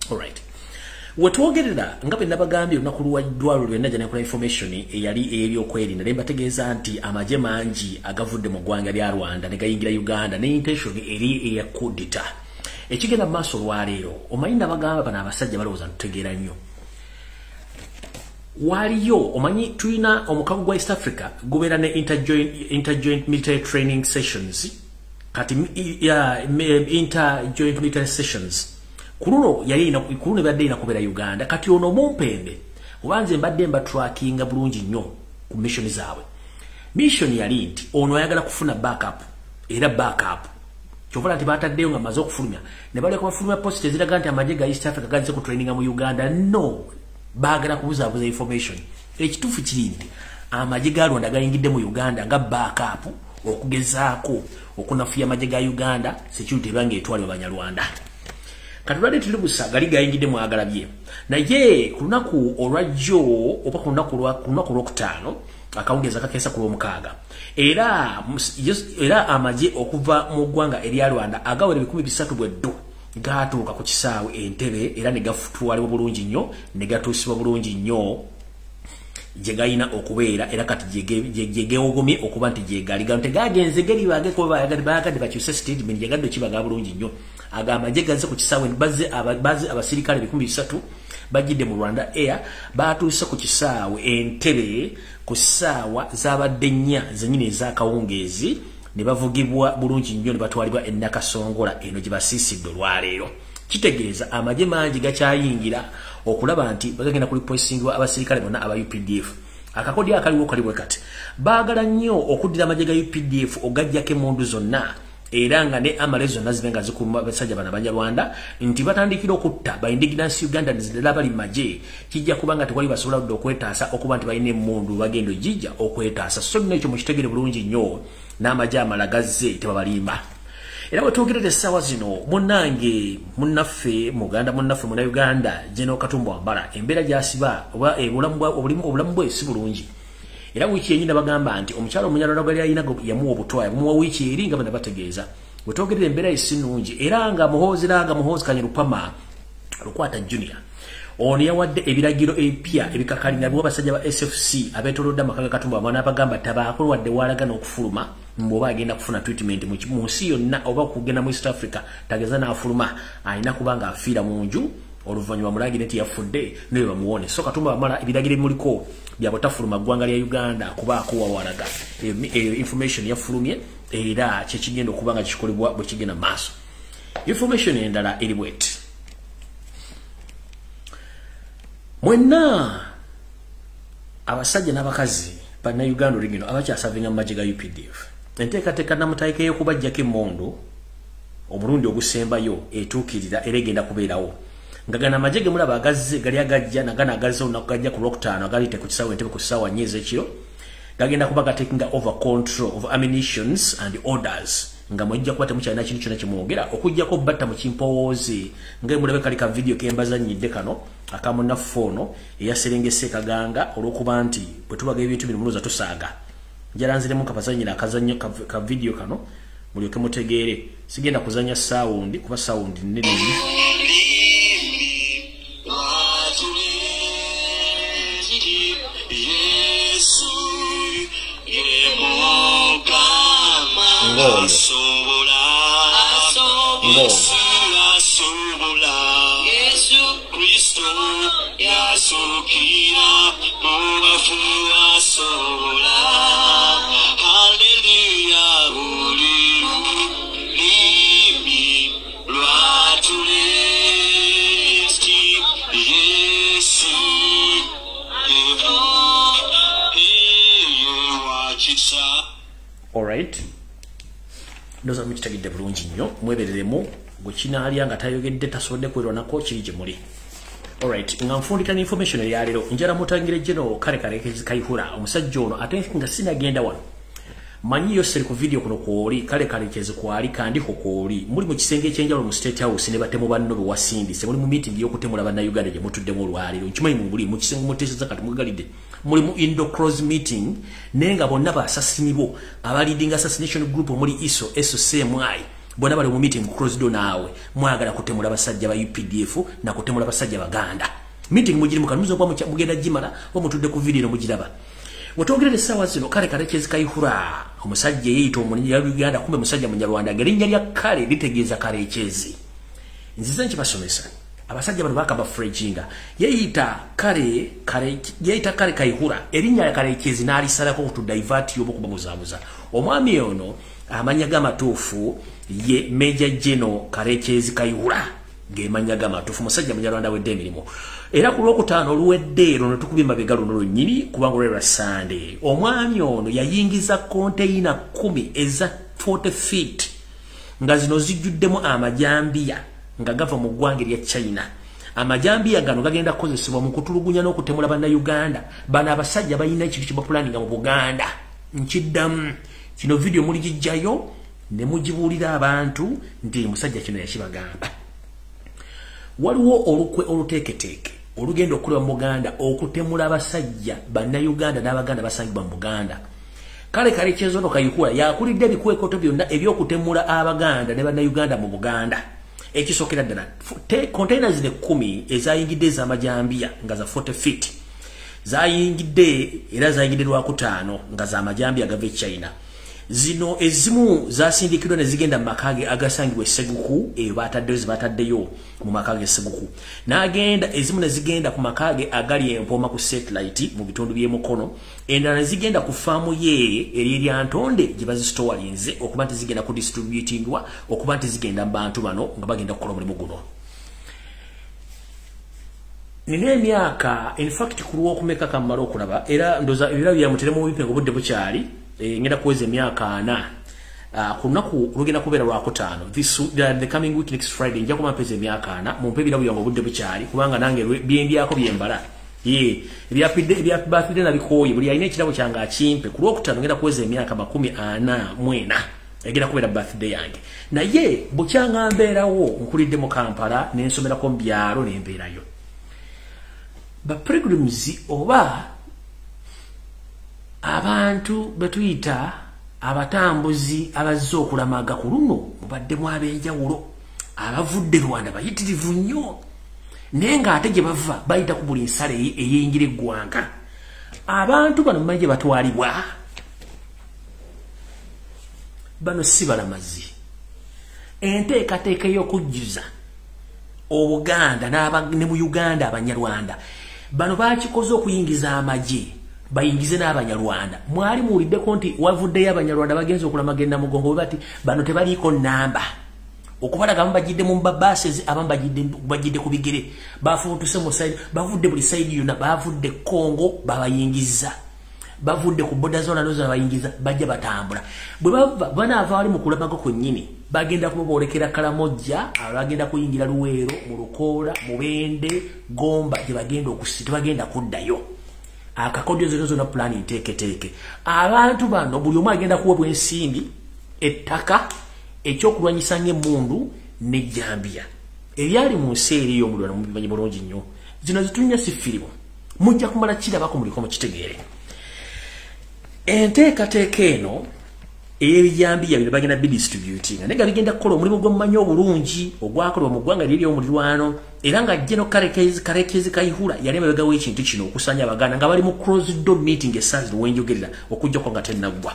Alright. Wetwogerera nga bwe nabagambye olunaku lwaddwalo lwe najja nekola information eyali ebyokwerinda ne mbategeeza nti amaje mangi agavudde mu ggwanga lya Rwanda ne gayingira Uganda ne intention eri eya kudita. Ekigenda mu maaso lwaleero omanyi nabagamba bano abasajja balowooza ntutegeera nnyo. Waliyo omanyi tulina omukago gwa East Africa gubeera ne interjoint military training sessions kati interjoint military sessions kuruno badde ina kubeera Uganda kati ono mumpembe obanze mbadde mba trackinga bulungi nnyo ku mission zaabwe. Mission yali nti ono ayagala kufuna backup era backup chovola nti bataddeyo nga maze okufulumya ne bali kubafulumya post eziraga nti amaje ga East Africa gaze ku training mu Uganda. No, bagala kubuzabuza information. Ekituufu kiri nti amaje ga Rwanda gayingidde mu Uganda nga backup okugezaako okunafuya amaje ga Uganda security bange etwalibwa Banyarwanda. Katulade tulibusa gali gayingidde mu agalabye naye ku lunaku olwajjo oba ku lunaku lwokutaano akawungeza kakesa ku lwomukaaga era amaje okuva mu ggwanga erya Rwanda agawera 13 bweddu gatuuka ku kisaawe Entebbe era ne gafutwalibwa bulungi nnyo ne gatuusibwa bulungi nnyo gye gayina okubeera era kati gyegewogomye okuba nti gyegali gano tegagenze geri bage kuba bayagadde bakyuse statement gyegadde kibaga bulungi nnyo agamba gye gaze ku kisaawe baze abasirikale 13 bajjidde mu Rwanda Air batuuse ku kisaawe Entebbe ku ssaawa z'abadde nnya zenyini ez'akawungeezi ne bavugibwa bulungi nnyo ne batwalibwa Nakasongola eno gye basiisidde olwaleero. Kitegeeza amaje mangi gakyayingira okulaba nti bagenda kulipoisingwa abasirikale bonna aba UPDF. Akakodi akaliwo kalibwe kati baagala nnyo okuddira amaje ga UPDF ogajjako emmundu zonna era nga ne amale zonna zibenga zikuma basajja bana Banyarwanda nti batandikira okutta ba indigenous Uganda nzidala bali maje kijja kubanga tekwali basobola okwetaasa okuba nti bayine emmundu bagendo jijja okwetaasa. So n'ekyo mukitegere bulungi nnyo n'amaje amalagaze tebabalimba. Era wetwogerera essaawa zino munnange munnaffe Muganda munnaffe muna Uganda General Katumba Wamala embeera gy'asiba oba obulamu bwe si bulungi. Era wiki yenyina bagamba nti omukyalo Munyarwanda gwali ayina yamuwa obutwaya muwa wiki eri nga bana bategeeza wetwogerera embeera esinungi era nga muhoozi Kanyerupama Lukwata Junior ono yawadde ebiragiro ebipya ebikakalina abasajja ba SFC abetolodde amaka Katumba Wamala abagamba tabaako wadde walaga n'okufuluma mboba agenda kufuna treatment mu nsi yonna oba kugenda mu East Africa tageza n'afuluma alina kubanga afiira mu nju oluvannyuma mulagi neti yafudde naye bamuwone. So Katumba Wamala ebiragiro muliko byabotafuluma ggwanga lya Uganda kubaako wawalaga information yafulumye era kyekigenda okubanga kikolebwa bwe kigenda maaso. Information endala eri bweti mwenna abasajja n'abakazi bana Uganda olingino abakyasavinga mu magye ga UPDF enteekateeka namutaika ey'okubajjako emmondo omulundi ogusembayo etuukirira era egenda kubeerawo nga gana amagye ge mulaba agazze gali agajja nagana agazze olunaku gajja ku lwokutaano agalite ku kisaawe Entebbe ku ssaawa nnya ez'ekiro gagenda kuba gatekinga over control of ammunitions and orders nga mwejja kuba temukyalina kintu kyonna kimwogera okujjako batta mu kimpowoozi nga mulabe kali ka video kembazannyidde kano akamunaffe ono eyaserengese Kaganga olw'okuba nti bwe tubaga ebintu bino munoza tusaaga njalanziremu kapazannyira akazannyo ka video kano mulyoke mutegeere sigenda kuzanya sound kuba sound nnene Alright. Ndoza mukitegedde bulungi nnyo mwebereremu bwe kinaalya nga tayogedde tasobodde kwerwanako kiri gye muli. Alright, nga nfundikana information ya leero njala mutangire General kale Kayihura omusajja ono ate nga sinagenda wano manyi yose ku video kuno kwoli kale keze kwali kandi kokoli muri mu kisenge ekyenjalo mu State House ne batemu banno be wasindise muri mu meeting yokutemula bana Uganda gye mutuddemu olwaliro nkimanyi mu buli mu kisenge muteseza kati mugalide muri mu Indo Cross meeting nenga bonna ba assassinable aba leading assassination group muri ISO SOCMI bona bali mu meeting closed door nawe mwagala kutemula basajja ba UPDF na kutemula basajja baganda meeting mujiri mukanuzo kwa mugenda jimala omutudde ku video mujiraba watongere sawa zino kale Karekezi Kayihura omusajja yeyito omunyi ya Uganda kumbe musajja munyarwanda gerinnya lya kale litegeeza Karekezi nziza nchi basomesa abasajja bano bakaba frejinga yeyita kale Kayihura erinnya ya Karekezi nalisalako kutudivert yobo kubamuzamuza omwami ono amanya gamatuufu ye Major General Karekezi Kayihura gemanya gamatuufu musajja munyarwanda wedde emirimu era ku lwokutaano oluwedde luno tukubye mabega luno nnyini kubanga olwera Sunday omwami ono yayingiza container 10 eza 40 feet nga zino zijjuddemu amajambiya nga gava mu ggwanga lya China amajambiya gano gagenda kukozesebwa mu kutulugunya n'okutemula bannayuganda bano abasajja balina ekintu kye bapulaninga mu Buganda nkiddamu kino video muligijjayo ne mugibuulira abantu nti musajja kino yakibagamba waliwo olukwe oluteeketeeke olugenda okulwa mu Buganda okutemula abasajja bannayuganda n'abaganda basangibwa mu Buganda kale Karekezi ono Kayihura yakulidde ebikwekoto byonna ebyokutemula abaganda ne bannayuganda mu Buganda ekisokera ddala containers 10 ezayingidde ez'amajambiya nga za 40 feet zayingidde era zayingidde lwakutaano nga za amajambiya gava China zino ezimu zasindikirwa ne zigenda mu makage agasangibwa Seguku bataddeyo mu makage Seguku n'agenda ezimu ne zigenda ku makage agali empoma ku satellite mu bitundu by'emukono endala ne zigenda ku faamu ye eri Ntonde gye bazisitowalinze okuba nti zigenda ku distributingwa okuba nti zigenda mu bantu bano nga bagenda kukola omulimu guno nina emyaka in fact ku lw'okumeka kammala okulaba era ndoza ebirabo byamuteremu mu bipengo budde bukyali ngenda kuweza emyaka 4 ku lunaku lugenda kubeera lwakutaano the coming week next Friday nja kuma mpeza emyaka 4 mumpe ebirabo byange obudde bukyali kubanga nange byembyako byembala ebyabafidde nabikooye buli alina ekirabo kyange akimpe ku lwokutaano ngenda kuweza emyaka 44 egenda kubeera birthday yange naye bukyanga mbeerawo nkulidde mu Kampala nensomerako mu byalo nembeerayo pilgrims oba abantu betuyita abatambuzi abazze okulamaga ku luno mubaddemu ab'enjawulo abavudde Rwanda bayitirivu nnyo naye ng'ate gye bava bayita ku buli nsala eyeyingira eggwanga abantu bano mumanyi gye batwalibwa bano si balamazi enteekateeka y'okujjuza Obuganda ne mu Uganda Abanyarwanda bano bakikoze okuyingiza amagye bayingize n'Abanyarwanda mwali muwuliddeko nti wavuddeyo Abanyarwanda bagenze okulamagenda mugongo bati bano tebaliiko namba okubalaga bajidde mu babases abamu bajidde ku bigere bafutuse mu side bavudde buli side yonna bavudde Kongo babayingiza bavudde ku boda zona nozo babayingiza bajja batambula bwe banaava wali mu kulamago kwennyini bagenda kuboolekera Kalamojja abagenda kuyingira Luweero mu Lukoola mu Bende Gomba gye bagenda okusita bagenda kuddayo akakodyo zino plan teeke abantu bano buli omu agenda kuwebwa ensimbi ettaka ekyokulwanyisa ng'emmundu n'ejjambiya ebyali mu nsi eri y'omulwana mubimanyi bulungi nnyo zino zitunya sifirimu mujja kumala kirabako muliko mukitegeere enteekateeka eno ey'ebijambiya bino bagenda bidistributing naye nga bigenda kukola omulimu gw'omumanyi obulungi ogwakolebwa mu ggwanga liri ery'omulirwano era nga General Karekezi Kayihura yali emabega w'ekintu kino okusanya Abaganda nga bali mu closed door meeting essaazi lwenjogerera okujjako nga tennaggwa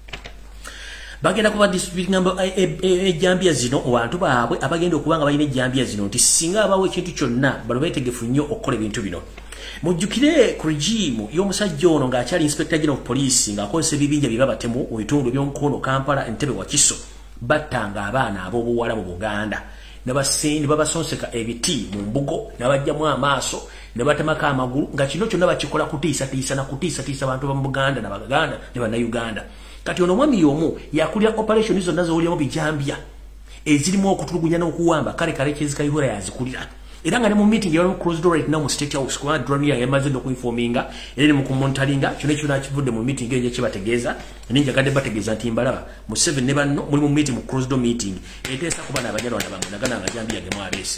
bagenda kuba distributing ejjambiya zino abantu baabwe abagenda okuba nga balina ejjambiya zino nti singa abawo ekintu kyonna bano beetegefu nnyo okukola ebintu bino mujjukire ku regime y'omusajja ono ng'akyali Inspector General of Police ng'akozesa ebibinja bye babatemu mu bitundu by'omukono Kampala Entebbe Wakiso battanga abaana ab'obuwala mu Buganda ne babasonseka ebiti mu mbugo ne bajjamu amaaso ne batemako amagulu nga kino kyonna bakikola kutiisatiisa na kutiisatiisa abantu ba mu Buganda n'Abaganda ne Bannayuganda kati ono mwami y'omu yakulira operation zonna z'owuliramu bijambya ezirimu okutulugunya n'okuwamba kale Karekezi Kayihura yazikulira era nga ne mu meeting yali mu closed door right now mu State House kwa drone yamaze okuinforminga era ne mu kumontalinga kyonna kivudde mu meeting eyo kibategeeza ninja kadde bategeeza nti mbalaba mu 7 ne banno muli mu meeting mu closed door meeting eteesa kuba n'Abanyarwanda bamwe nagana amajambiya ge mwabeese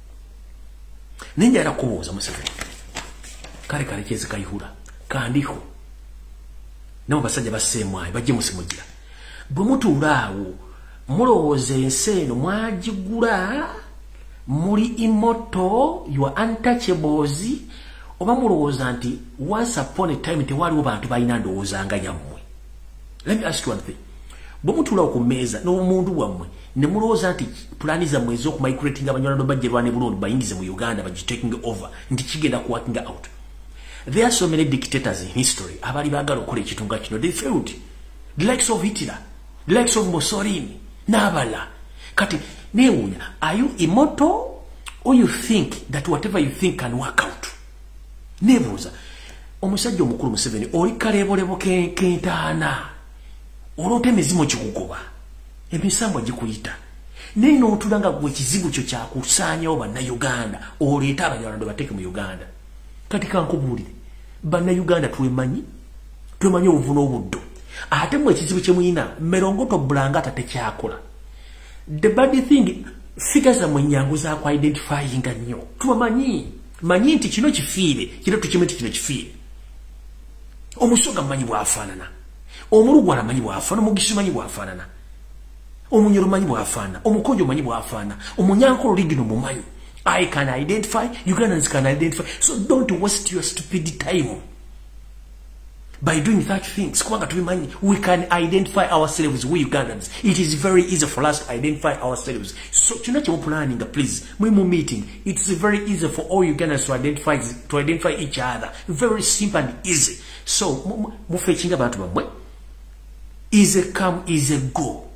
ninja era kubuuza Museveni kale Karekezi Kayihura kandiko nabo basajja basemwayo bajje musimugira bwe mutuulaawo mulowooza ensi eno mwagigula muli immortal, you are untouchables, oba mulowooza nti once upon a time tewaliwo bantu balina ndowooza nga yammwe? Let me ask you one thing. Bwe mutuula ku mmeeza n'omuntu wammwe ne mulowooza nti pulaani zammwe ez'okumigrating abanyarwanda bajja ne Burundi bayingize mu Uganda bagitaking over nti kigenda ku working out. There are so many dictators in history abali baagala okukola ekitunga kino. They failed. The likes of Hitler, the likes of Mussolini, n'abala. Kati neewuunya, are you immortal or you think that whatever you think can work out? Neebuuza, omusajja omukulu Museveni oli kaleebolebo kentaana olota emizimu kikugoba emisambwa gikuyita naye n'otula nga gwe ekizibu kyo kyakusaanyawo bannayuganda oleeta abanyarwanda bateeke mu Uganda. Kati kankubuulire, bannayuganda twemanyi obuvu n'obuddo, ate mu ekizibu kye muyina merongoto bulangata tekyakola. The bad thing, figures zammwe nnyangu zaku identifyinga nnyo. Manyi nti kino kifiire, kino tukime nti kino kifiire. Omusoga manyi bwafaanana, omulugwala manyi bwafaanana, omugisi manyi bwafaanana, omunyoro manyi bwafaanana, omukonjo manyi bwafaanana, omunyankolo ligino mumanyi. I can identify, Ugandans can identify. So don't waste your stupid time by doing such things. We can identify ourselves, we Ugandans. It is very easy for us to identify ourselves. So planning, please, meeting. It's very easy for all Ugandans to identify each other. Very simple and easy. So, easy come, easy go.